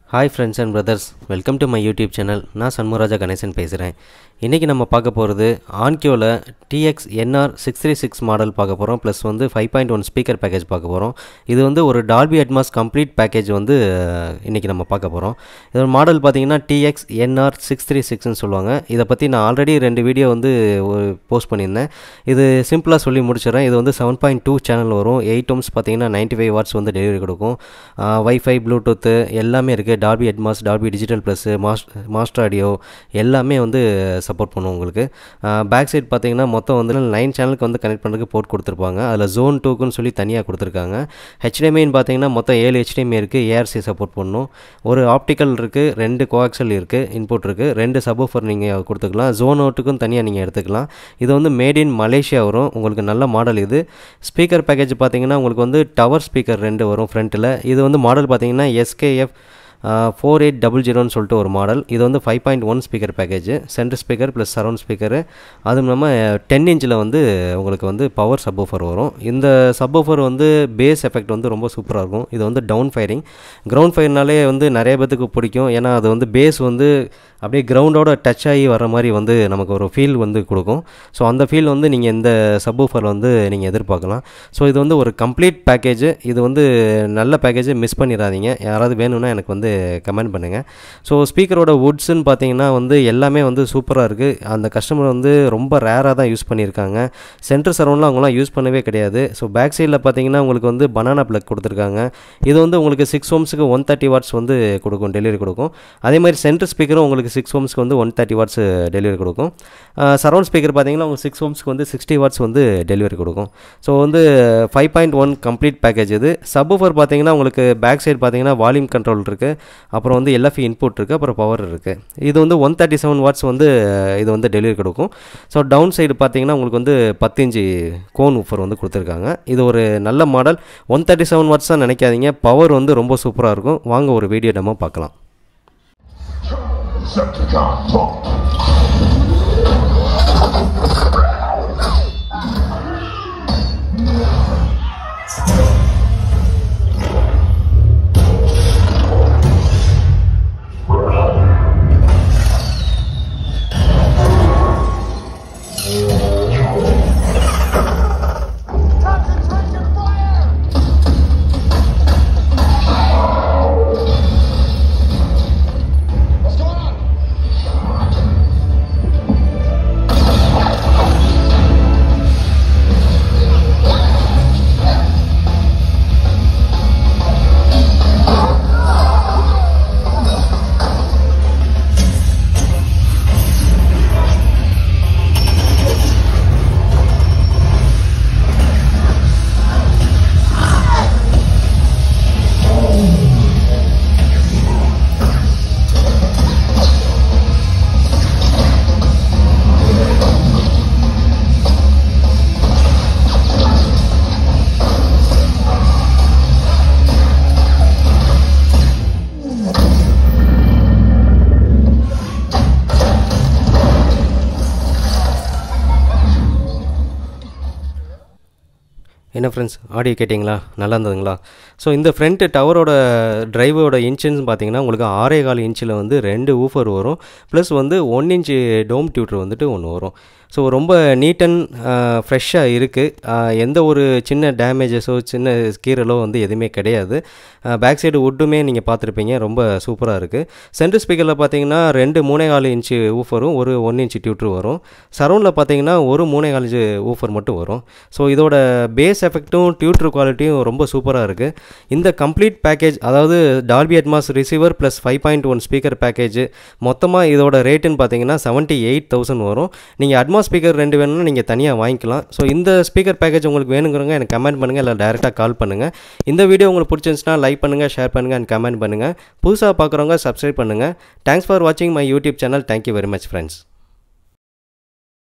Hi friends and brothers, welcome to my YouTube channel. நான் சண்முகராஜா கணேசன் பேசுகிறேன். இன்றைக்கி நம்ம பார்க்க போகிறது ஆன்கியோவில் TX NR636 மாடல் பார்க்க போகிறோம். ப்ளஸ் வந்து 5.1 ஸ்பீக்கர் பேக்கேஜ் பார்க்க போகிறோம். இது வந்து ஒரு டால்பி அட்மாஸ் கம்ப்ளீட் பேக்கேஜ் வந்து இன்றைக்கி நம்ம பார்க்க போகிறோம். இதோட மாடல் பார்த்திங்கன்னா TX NR636ன்னு சொல்லுவாங்க. இதை பற்றி நான் ஆல்ரெடி 2 வீடியோ வந்து போஸ்ட் பண்ணியிருந்தேன். இது சிம்பிளாக சொல்லி முடிச்சிடறேன். இது வந்து 7.2 சேனல் வரும். 8 ohms பார்த்திங்கன்னா 95 watts வந்து டெலிவரி கொடுக்கும். வைஃபை ப்ளூடூத்து எல்லாமே இருக்குது. Dolby Atmos, Dolby digital plus, master audio எல்லாமே வந்து சப்போர்ட் பண்ணுவோம் உங்களுக்கு. பேக் சைட் பார்த்தீங்கன்னா மொத்தம் வந்து 9 சேனலுக்கு வந்து கனெக்ட் பண்ணுறதுக்கு போர்ட் கொடுத்துருப்பாங்க. அதில் ஜோன் 2க்குன்னு சொல்லி தனியாக கொடுத்துருக்காங்க. HDMIன்னு பார்த்தீங்கன்னா மொத்தம் 7 HDMI இருக்குது. ARC சப்போர்ட் பண்ணணும். ஒரு ஆப்டிக்கல் இருக்குது, 2 கோஆக்சல் இருக்குது, இன்புட் இருக்குது, 2 சப்வூஃபர் நீங்கள் கொடுத்துக்கலாம். ஜோன் அவுட்டுக்கும் தனியாக நீங்கள் எடுத்துக்கலாம். இது வந்து மேட் இன் மலேசியா வரும். உங்களுக்கு நல்ல மாடல் இது. ஸ்பீக்கர் பேக்கேஜ் பார்த்தீங்கன்னா உங்களுக்கு வந்து டவர் ஸ்பீக்கர் 2 வரும் ஃப்ரண்ட்டில். இது வந்து மாடல் பார்த்தீங்கன்னா SKF 4800ன்னு சொல்லிட்டு ஒரு மாடல். இது வந்து 5.1 speaker package, centre speaker plus surround speaker. அதுவும் இல்லாமல் 10 inchல வந்து உங்களுக்கு வந்து பவர் சப்வூஃபர் வரும். இந்த சப்வூஃபர் வந்து பேஸ் எஃபெக்ட் வந்து ரொம்ப சூப்பராக இருக்கும். இது வந்து டவுன் ஃபயரிங். கிரவுண்ட் ஃபயர்னாலே வந்து நிறைய பேத்துக்கு பிடிக்கும். ஏன்னா அது வந்து பேஸ் வந்து அப்படியே கிரவுண்டோட டச் ஆகி வர மாதிரி வந்து நமக்கு ஒரு ஃபீல் வந்து கொடுக்கும். ஸோ அந்த ஃபீல் வந்து நீங்கள் இந்த சப்வூஃபர் வந்து நீங்கள் எதிர்பார்க்கலாம். ஸோ இது வந்து ஒரு கம்ப்ளீட் பேக்கேஜ். இது வந்து நல்ல பேக்கேஜை மிஸ் பண்ணிடாதீங்க. யாராவது வேணும்னா எனக்கு வந்து கமெண்ட் பண்ணுங்கள். ஸோ ஸ்பீக்கரோட வுட்ஸ்ன்னு பார்த்தீங்கன்னா வந்து எல்லாமே வந்து சூப்பராக இருக்குது. அந்த கஸ்டமர் வந்து ரொம்ப ரேராக தான் யூஸ் பண்ணியிருக்காங்க. சென்டர் சரவுண்டில் அவங்களாம் யூஸ் பண்ணவே கிடையாது. ஸோ பேக் சைடில் பார்த்தீங்கன்னா உங்களுக்கு வந்து பனானா ப்ளக் கொடுத்துருக்காங்க. இது வந்து உங்களுக்கு 6 ohmsக்கு 130 watts வந்து கொடுக்கும், டெலிவரி கொடுக்கும். அதே மாதிரி சென்டர் ஸ்பீக்கரும் உங்களுக்கு 6 ohmsக்கு வந்து 130 watts டெலிவரி கொடுக்கும். சரவுண்ட் ஸ்பீக்கர் பார்த்தீங்கன்னா உங்களுக்கு 6 ohmsக்கு வந்து 60 watts வந்து டெலிவரி கொடுக்கும். ஸோ வந்து 5.1 கம்ப்ளீட் பேக்கேஜ் இது. சப்வூஃபர் பார்த்தீங்கன்னா உங்களுக்கு பேக் சைடு பார்த்தீங்கன்னா வால்யூம் கண்ட்ரோல் இருக்குது, அப்புறம் வந்து LFE இன்புட் இருக்குது, அப்புறம் பவர் இருக்குது. இது வந்து 137 watts வந்து இது வந்து டெலிவரி கொடுக்கும். ஸோ டவுன் சைடு பார்த்தீங்கன்னா உங்களுக்கு வந்து 10 inch கோன் ஊஃபர் வந்து கொடுத்துருக்காங்க. இது ஒரு நல்ல மாடல். 137 watts தான் நினைக்காதீங்க, பவர் வந்து ரொம்ப சூப்பராக இருக்கும். வாங்க ஒரு வீடியோ டெமோ பார்க்கலாம். என்ன ஃப்ரெண்ட்ஸ், ஆடியோ கேட்டிங்களா? நல்லா இருந்ததுங்களா? ஸோ இந்த ஃப்ரண்ட் டவரோட டிரைவோட இன்ச்சுன்னு பார்த்தீங்கன்னா உங்களுக்கு 6.25 inchல வந்து 2 ஊஃபர் வரும். ப்ளஸ் வந்து 1 inch டோம் டியூட்டர் வந்துட்டு ஒன்று வரும். ஸோ ரொம்ப நீட் அண்ட் ஃப்ரெஷ்ஷாக இருக்குது. எந்த ஒரு சின்ன டேமேஜஸோ சின்ன கீரலோ வந்து எதுவுமே கிடையாது. பேக் சைடு வுட்டுமே நீங்கள் பார்த்துருப்பீங்க, ரொம்ப சூப்பராக இருக்குது. சென்டர் ஸ்பீக்கரில் பார்த்தீங்கன்னா 2 3.25 inch ஊஃபரும் ஒரு 1 inch டியூட்டர் வரும். சரௌண்டில் பார்த்தீங்கன்னா ஒரு 3.25 inch ஊஃபர் மட்டும் வரும். ஸோ இதோட பேஸ் எஃபெக்ட்டும் டியூட்டர் குவாலிட்டியும் ரொம்ப சூப்பராக இருக்குது. இந்த கம்ப்ளீட் பேக்கேஜ், அதாவது Dolby Atmos receiver plus 5.1 speaker package, மொத்தமாக இதோட ரேட்டுன்னு பார்த்தீங்கன்னா 78,000 வரும். நீங்கள் அட்மாஸ் ஸ்பீக்கர் 2 வேணும்னா நீங்கள் தனியாக வாங்கிக்கலாம். ஸோ இந்த ஸ்பீக்கர் பேக்கேஜ் உங்களுக்கு வேணுங்கிறவங்க எனக்கு கமெண்ட் பண்ணுங்கள், இல்லை டேரெக்டாக கால் பண்ணுங்கள். இந்த வீடியோ உங்களுக்கு பிடிச்சிருந்துச்சுன்னா லைக் பண்ணுங்கள், ஷேர் பண்ணுங்கள் அண்ட் கமெண்ட் பண்ணுங்கள். புதுசாக பார்க்குறவங்க சப்ஸ்கிரைப் பண்ணுங்கள். தேங்க்ஸ் ஃபார் வாட்சிங் my YouTube channel. Thank you very much friends.